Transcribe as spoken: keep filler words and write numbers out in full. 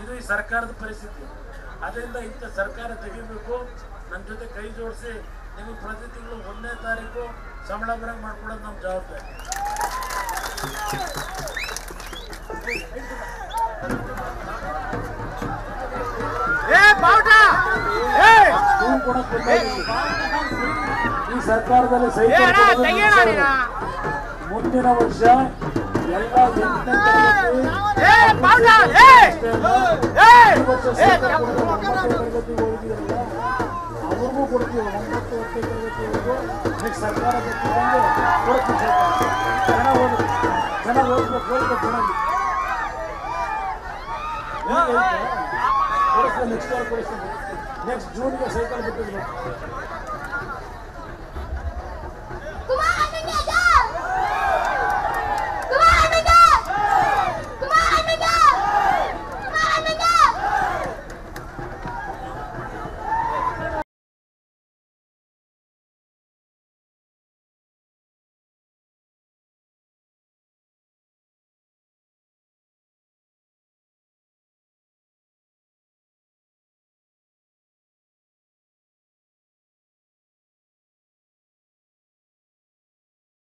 ಇದು ಈ ಸರ್ಕಾರದ ಪರಿಸ್ಥಿತಿ. ಅದರಿಂದ ಇಂಥ ಸರ್ಕಾರ ತೆಗಿಬೇಕು. ನನ್ನ ಜೊತೆ ಕೈ ಜೋಡಿಸಿ ನಿಮಗೆ ಪ್ರತಿ ತಿಂಗಳು ಒಂದನೇ ತಾರೀಕು ಸಂಬಳ ಬರಂಗ್ ಮಾಡ್ಕೊಡೋದು ನಮ್ಮ ಜವಾಬ್ದಾರಿ. ಈ ಸರ್ಕಾರದಲ್ಲಿ ಮುಂದಿನ ವರ್ಷ ಎಲ್ಲ ಅವ್ರಿಗೂ ಕೊಡ್ತೀವಿ. ಒಂಬತ್ತು ಹತ್ತನೇ ತರಗತಿವರೆಗೂ ನೆಕ್ಸ್ಟ್ ಸರ್ಕಾರ ಕೊಡ್ತೀವಿ. ಚೆನ್ನಾಗಿ ಓದಿ ಚೆನ್ನಾಗಿ ಓದ್ಬೇಕು ಓದ್ಬೇಕು ಚೆನ್ನಾಗಿ ಕೊಡಿಸ್ತೀನಿ. ನೆಕ್ಸ್ಟ್ ಇಯರ್ ಕೊಡಿಸ್ತೀನಿ. ನೆಕ್ಸ್ಟ್ ಜೂನ್ಗೆ ಸೈಕಲ್ ಬಿಟ್ಟಿದ್ರು.